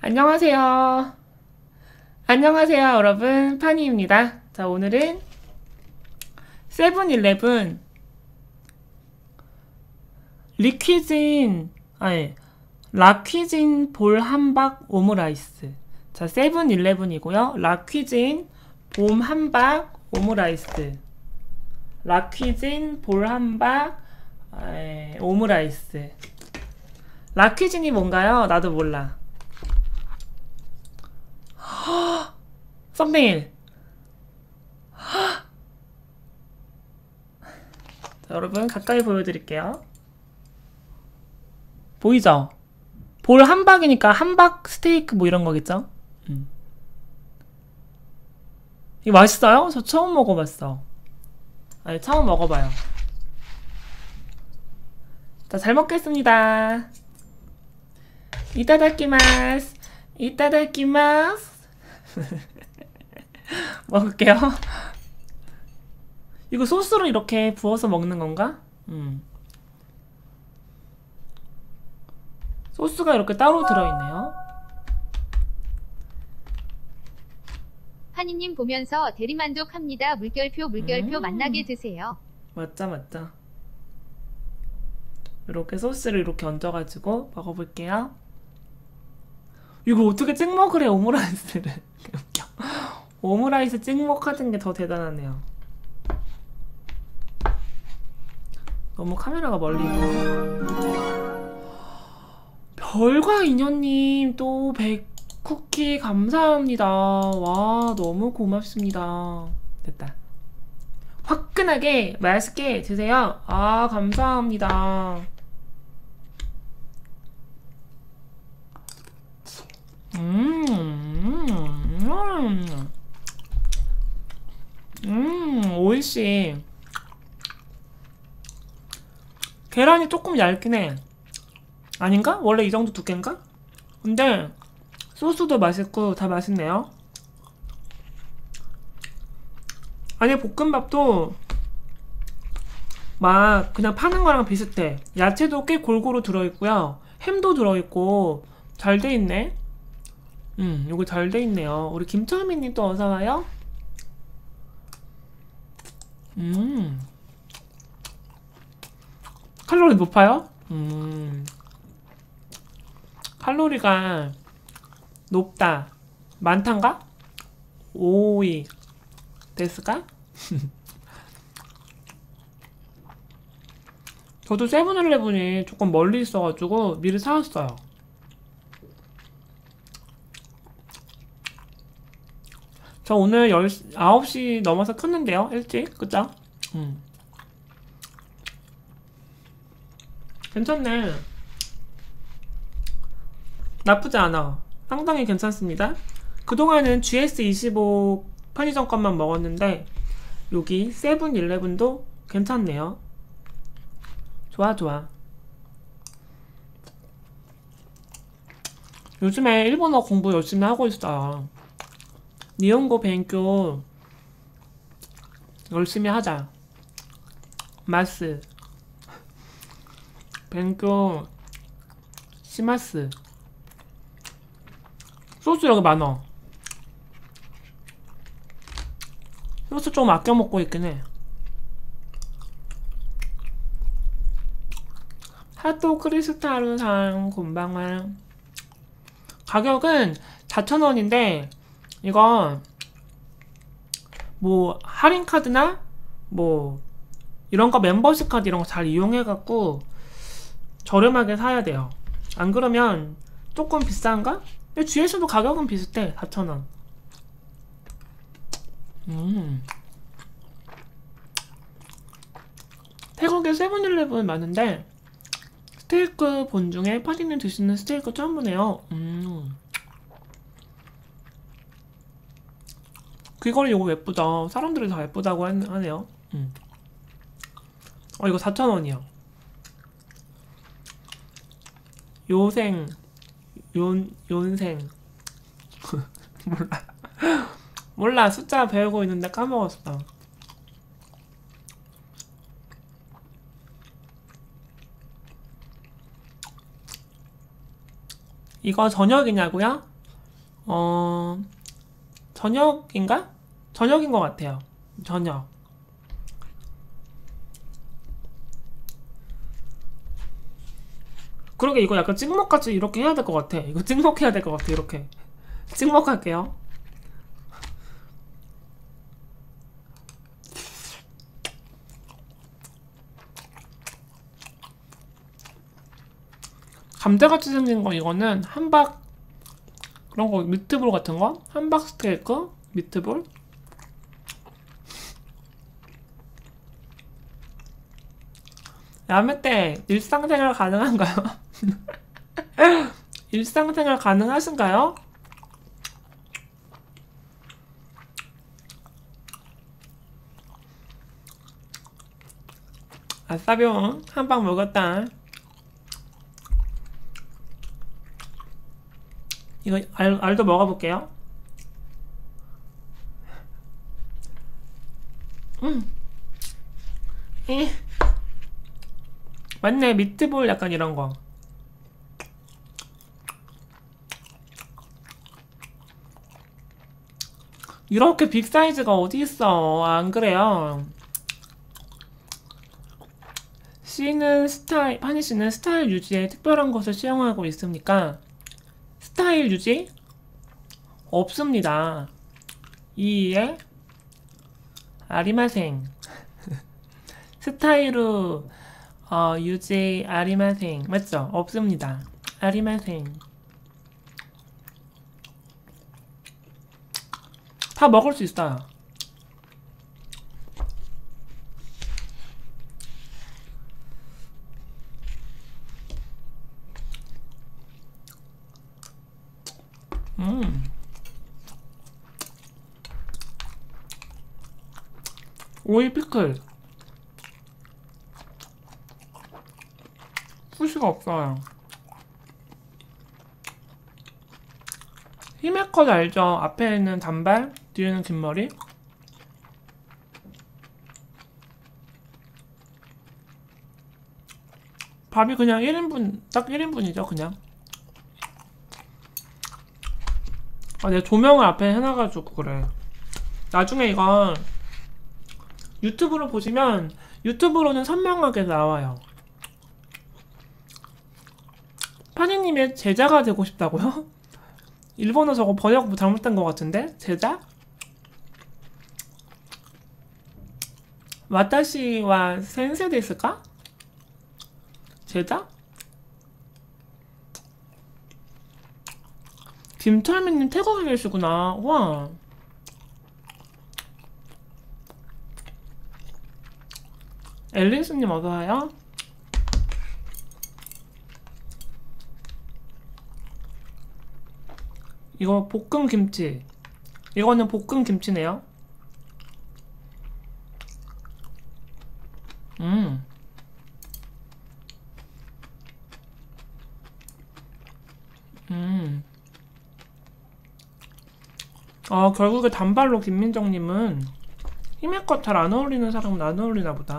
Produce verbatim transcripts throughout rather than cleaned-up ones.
안녕하세요. 안녕하세요, 여러분. 파니입니다. 자, 오늘은 세븐일레븐 리퀴진, 아니, 라퀴진 볼 함박 오므라이스. 자, 세븐일레븐이고요. 라퀴진 봄 함박 오므라이스. 라퀴진 볼 함박 에, 오므라이스. 라퀴진이 뭔가요? 나도 몰라. 썸네일. 자, 여러분 가까이 보여드릴게요. 보이죠? 볼 함박이니까 함박 스테이크 뭐 이런 거겠죠? 음. 이거 맛있어요? 저 처음 먹어봤어. 아니, 처음 먹어봐요. 자, 잘 먹겠습니다. 이따다키마스. 이따다키마스. 먹을게요. 이거 소스로 이렇게 부어서 먹는 건가? 음. 소스가 이렇게 따로 들어있네요. 하니님 보면서 대리만족합니다. 물결표 물결표 음. 만나게 드세요. 맞자 맞자. 이렇게 소스를 이렇게 얹어가지고 먹어볼게요. 이거 어떻게 찍먹을 해, 오므라이스를. 웃겨. 오므라이스 찍먹하는 게 더 대단하네요. 너무 카메라가 멀리 있고. 별과 인연님 또 백 쿠키 감사합니다. 와, 너무 고맙습니다. 됐다. 화끈하게 맛있게 드세요. 아, 감사합니다. 음, 음, 음, 오이씨. 계란이 조금 얇긴 해. 아닌가? 원래 이 정도 두께인가? 근데 소스도 맛있고 다 맛있네요. 아니, 볶음밥도 막 그냥 파는 거랑 비슷해. 야채도 꽤 골고루 들어있고요. 햄도 들어있고 잘 돼있네. 음, 이거 잘 돼있네요. 우리 김철민님 또 어서와요. 음, 칼로리 높아요? 음, 칼로리가 높다. 많단가? 오이 데스까? 저도 세븐일레븐이 조금 멀리 있어가지고 미리 사왔어요. 저 오늘 열, 아홉 시 넘어서 켰는데요. 일찍. 그죠? 음. 괜찮네. 나쁘지 않아. 상당히 괜찮습니다. 그동안은 지에스 이십오 편의점 것만 먹었는데 여기 세븐일레븐도 괜찮네요. 좋아 좋아. 요즘에 일본어 공부 열심히 하고 있어요. 니혼고 벤교 열심히 하자. 마스 벤교 시마스. 소스 여기 많아. 소스 좀 아껴 먹고 있긴 해. 핫도 크리스타ル상 곤방와. 가격은 사천 원인데 이거 뭐 할인 카드나 뭐 이런 거 멤버십 카드 이런 거 잘 이용해갖고 저렴하게 사야 돼요. 안 그러면 조금 비싼가? 근데 지에스도 가격은 비슷해. 사천 원. 음. 태국에 세븐일레븐 많은데 스테이크 본 중에 파디님 드시는 스테이크 처음 보네요. 음. 귀걸이 이거 예쁘다. 사람들이 다 예쁘다고 하네요. 음. 어, 이거 사천 원이요. 요생 yon, 연생 몰라. 몰라. 숫자 배우고 있는데 까먹었어. 이거 저녁이냐고요? 어, 저녁인가? 저녁인 것 같아요. 저녁. 그러게 이거 약간 찍먹같이 이렇게 해야 될 것 같아. 이거 찍먹해야 될 것 같아. 이렇게 찍먹할게요. 감자같이 생긴 거 이거는 함박 그런 거 미트볼 같은 거? 함박 스테이크? 미트볼? 야매 때 일상생활 가능한가요? 일상생활 가능하신가요? 아싸병 한방 먹었다. 이거 알, 알도 먹어볼게요. 음. 이. 맞네, 미트볼 약간 이런 거. 이렇게 빅 사이즈가 어디 있어? 안 그래요? C는 스타일, 파니 씨는 스타일 유지에 특별한 것을 시행하고 있습니까? 스타일 유지? 없습니다. 이에 아리마생. 스타일로 어, 유지 아리마생. 맞죠? 없습니다. 아리마생. 다 먹을 수 있어요. 음. 오이 피클. 후시가 없어요. 히메컷 알죠? 앞에는 단발, 뒤에는 긴 머리. 밥이 그냥 일 인분, 딱 일 인분이죠, 그냥. 아, 내가 조명을 앞에 해놔가지고 그래. 나중에 이건 유튜브로 보시면 유튜브로는 선명하게 나와요. 파니님의 제자가 되고 싶다고요? 일본어 저거 번역 잘못된 것 같은데? 제자? 와타시와 센세 데스까? 제자? 김철민님 태국에 계시구나. 와. 앨리스님 어서와요. 이거 볶음 김치. 이거는 볶음 김치네요. 음. 음. 아, 결국에 단발로 김민정님은 히메컷 잘 안 어울리는 사람은 안 어울리나 보다.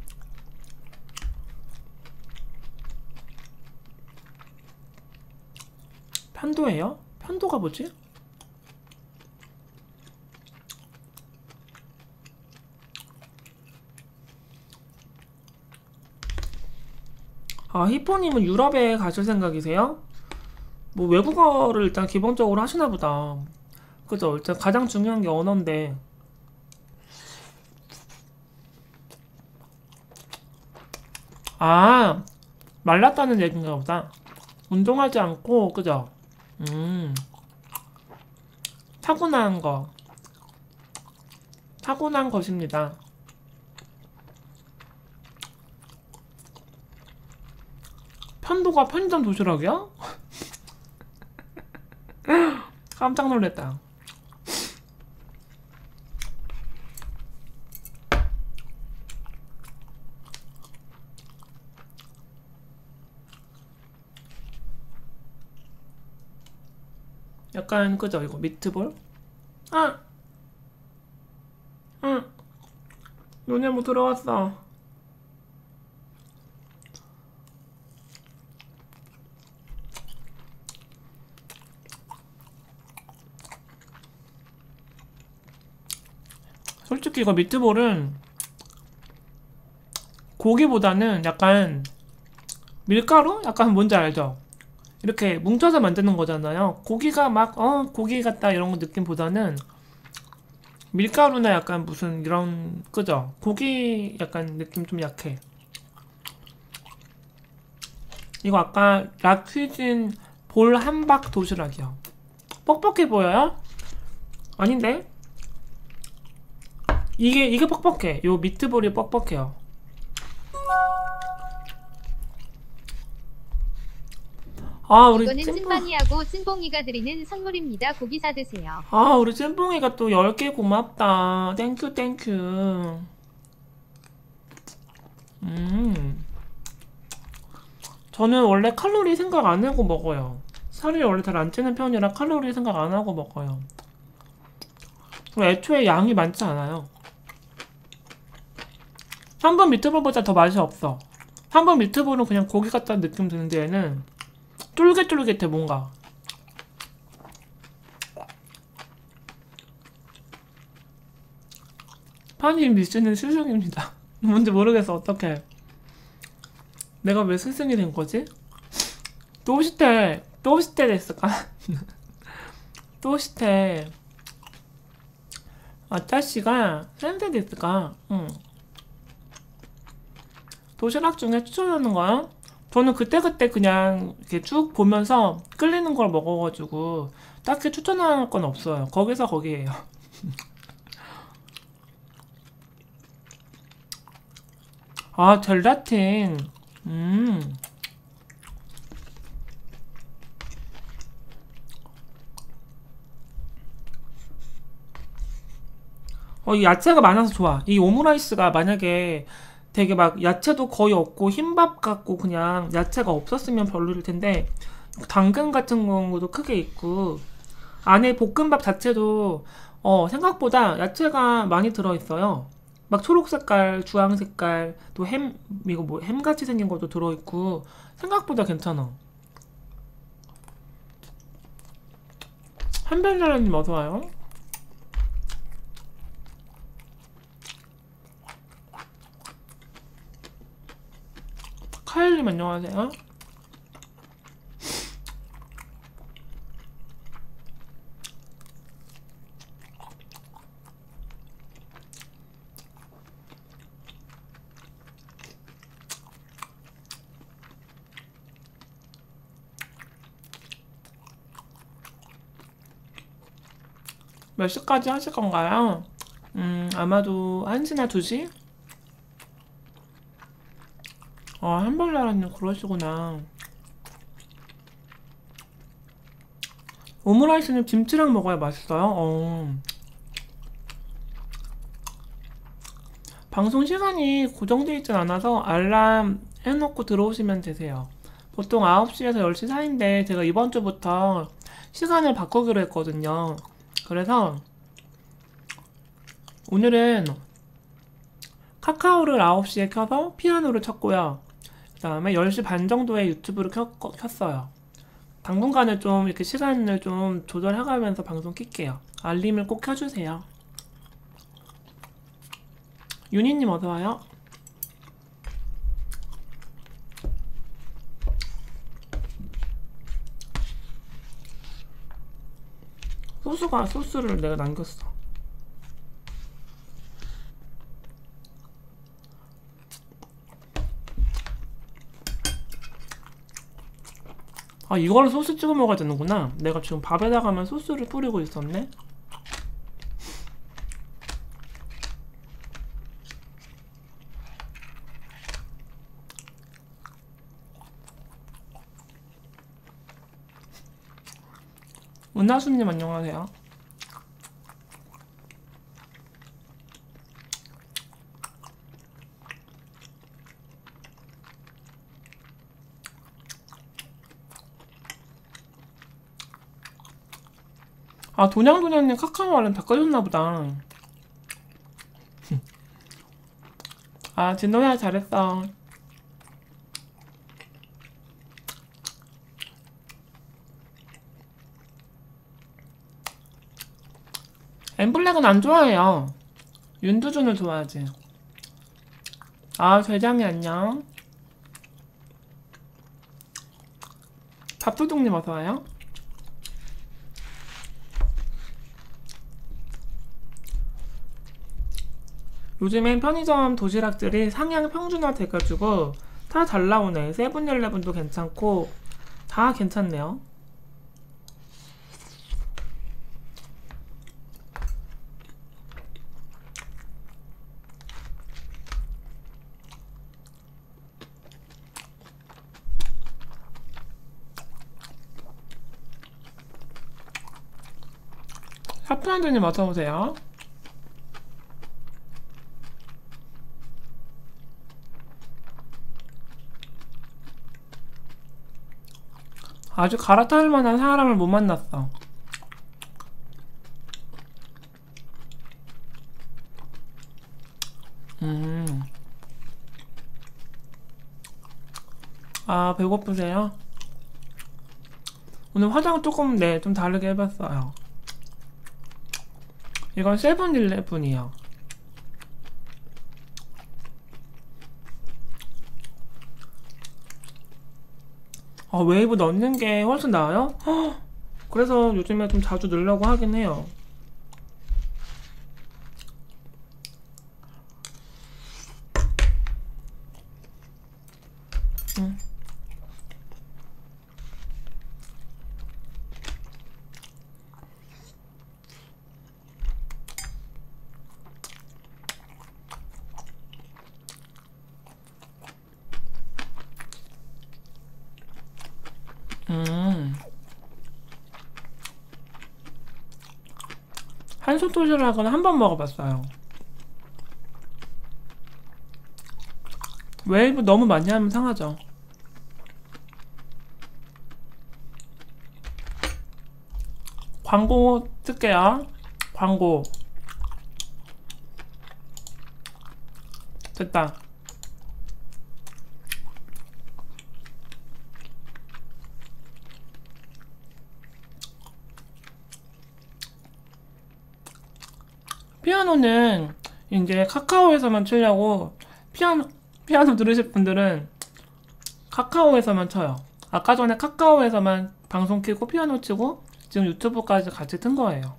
편도예요? 편도가 뭐지? 아, 히포님은 유럽에 가실 생각이세요? 뭐 외국어를 일단 기본적으로 하시나 보다. 그죠? 일단 가장 중요한 게 언어인데. 아, 말랐다는 얘기인가 보다. 운동하지 않고, 그죠? 음, 타고난 거. 타고난 것입니다. 편도가 편의점 도시락이야? 깜짝 놀랐다. 약간 그죠? 이거 미트볼? 아! 응! 눈에 뭐 들어왔어. 솔직히 이거 미트볼은 고기보다는 약간 밀가루? 약간 뭔지 알죠? 이렇게 뭉쳐서 만드는 거잖아요. 고기가 막 어 고기 같다 이런 느낌보다는 밀가루나 약간 무슨 이런 그죠? 고기 약간 느낌 좀 약해. 이거 아까 라퀴진 볼 함박 도시락이요. 뻑뻑해 보여요? 아닌데? 이게 이게 뻑뻑해. 요 미트볼이 뻑뻑해요. 아 우리 이거는 찐뽕 찐빵이하고 찐봉이가 드리는 선물입니다. 고기 사드세요. 아 우리 찐뽕이가 또 열 개 고맙다. 땡큐 땡큐. 음 저는 원래 칼로리 생각 안 하고 먹어요. 살이 원래 잘 안 찌는 편이라 칼로리 생각 안 하고 먹어요. 그리고 애초에 양이 많지 않아요. 한 번 미트볼보다 더 맛이 없어. 한 번 미트볼은 그냥 고기 같다는 느낌 드는데 얘는 쫄깃쫄깃해 뭔가. 파니 미션은 스승입니다. 뭔지 모르겠어. 어떡해. 내가 왜 스승이 된 거지? 도시테 도시테 됐을까? 도시테 아따씨가 센세 됐을까? 응. 도시락 중에 추천하는 거야? 저는 그때그때 그냥 이렇게 쭉 보면서 끌리는 걸 먹어가지고 딱히 추천할 건 없어요. 거기서 거기에요. 아 젤라틴. 음. 어, 이 야채가 많아서 좋아. 이 오므라이스가 만약에 되게 막 야채도 거의 없고 흰밥 같고 그냥 야채가 없었으면 별로일 텐데 당근 같은 경우도 크게 있고 안에 볶음밥 자체도 어, 생각보다 야채가 많이 들어있어요. 막 초록 색깔, 주황 색깔, 또 햄, 이거 뭐 햄같이 생긴 것도 들어있고 생각보다 괜찮아. 한별나라님 어서와요. 카일님 안녕하세요. 몇 시까지 하실 건가요? 음, 아마도 한 시나 두 시? 아, 한별나라님 그러시구나. 오므라이스는 김치랑 먹어야 맛있어요? 어. 방송 시간이 고정되어 있진 않아서 알람 해놓고 들어오시면 되세요. 보통 아홉 시에서 열 시 사이인데 제가 이번 주부터 시간을 바꾸기로 했거든요. 그래서 오늘은 카카오를 아홉 시에 켜서 피아노를 쳤고요. 그 다음에 열 시 반 정도에 유튜브를 켰, 켰어요. 당분간은 좀 이렇게 시간을 좀 조절해가면서 방송 킬게요. 알림을 꼭 켜주세요. 윤희님 어서와요. 소스가 소스를 내가 남겼어. 아 이거를 소스 찍어 먹어야 되는구나. 내가 지금 밥에다가만 소스를 뿌리고 있었네. 은하수님 안녕하세요. 아 도냥도냥님 카카오 알람 다 꺼졌나보다. 아 진호야 잘했어. 엠블랙은 안 좋아해요. 윤두준을 좋아하지. 아, 대장이 안녕. 밥도둑님 어서와요. 요즘엔 편의점 도시락들이 상향 평준화 돼가지고 다 잘 나오네. 세븐일레븐도 괜찮고 다 괜찮네요. 사프란드님 어서오세요. 아주 갈아탈 만한 사람을 못 만났어. 음. 아, 배고프세요? 오늘 화장 조금, 네, 좀 다르게 해봤어요. 이건 세븐일레븐이요. 아, 웨이브 넣는 게 훨씬 나아요? 헉! 그래서 요즘에 좀 자주 넣으려고 하긴 해요. 음. 음. 한솥 도시락은 한 번 먹어봤어요. 웨이브 너무 많이 하면 상하죠. 광고 쓸게요. 광고. 됐다. 피아노는 이제 카카오에서만 치려고 피아노, 피아노 들으실 분들은 카카오에서만 쳐요. 아까 전에 카카오에서만 방송 켜고 피아노 치고 지금 유튜브까지 같이 튼 거예요.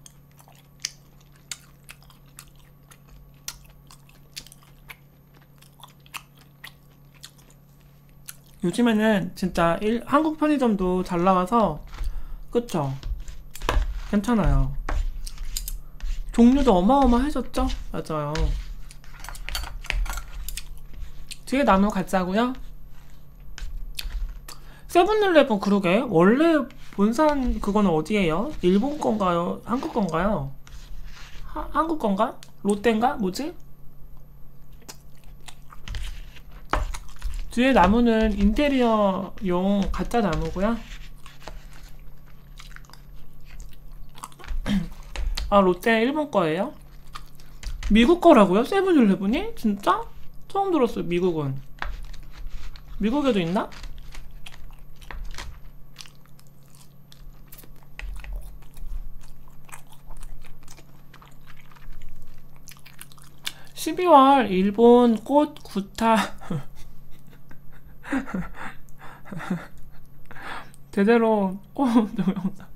요즘에는 진짜 일, 한국 편의점도 잘 나와서 그쵸? 괜찮아요. 종류도 어마어마해졌죠? 맞아요. 뒤에 나무 가짜고요? 세븐일레븐 그러게 원래 본산 그거는 어디예요? 일본 건가요? 한국 건가요? 하, 한국 건가? 롯데인가? 뭐지? 뒤에 나무는 인테리어용 가짜 나무고요. 아, 롯데 일본 거예요? 미국 거라고요? 세븐일레븐이? 진짜? 처음 들었어요. 미국은. 미국에도 있나? 십이월 일본 꽃 구타 제대로 꽃 동영상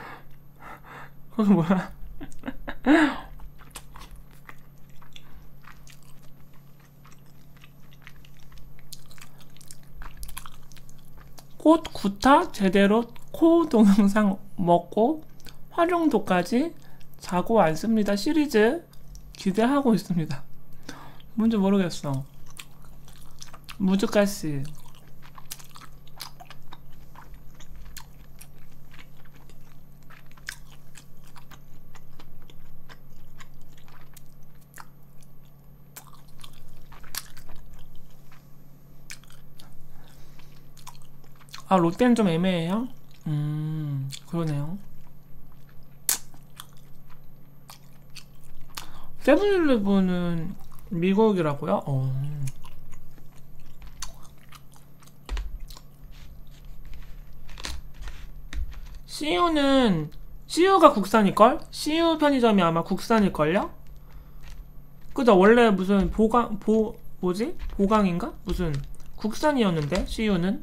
그게 뭐야? 꽃 구타 제대로 코 동영상 먹고 활용도까지 자고 앉습니다 시리즈 기대하고 있습니다. 뭔지 모르겠어. 무즈가씨 아, 롯데는 좀 애매해요? 음, 그러네요. 세븐일레븐은 미국이라고요? 어. 씨유는 씨유가 국산일걸? 씨유 편의점이 아마 국산일걸요? 그죠? 원래 무슨 보강 보 뭐지? 보강인가? 무슨 국산이었는데 씨유는.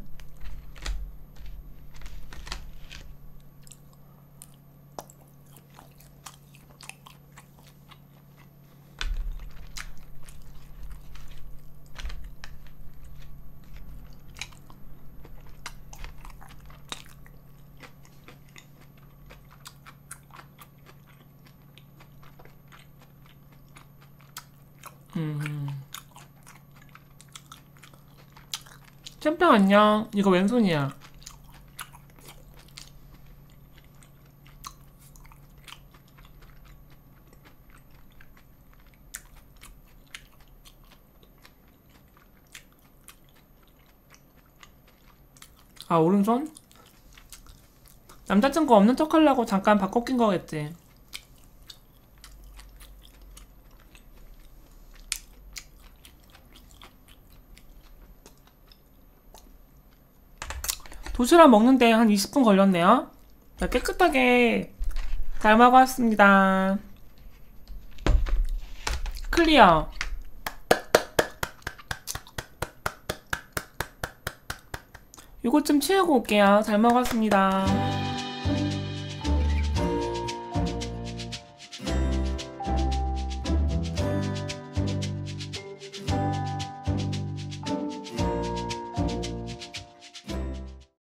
음. 챔평 안녕. 이거 왼손이야. 아, 오른손? 남자친구 없는 척 하려고 잠깐 바꿔 낀 거겠지. 도시락 먹는데 한 이십 분 걸렸네요. 자, 깨끗하게 잘 먹었습니다. 클리어. 이것 좀 치우고 올게요. 잘 먹었습니다.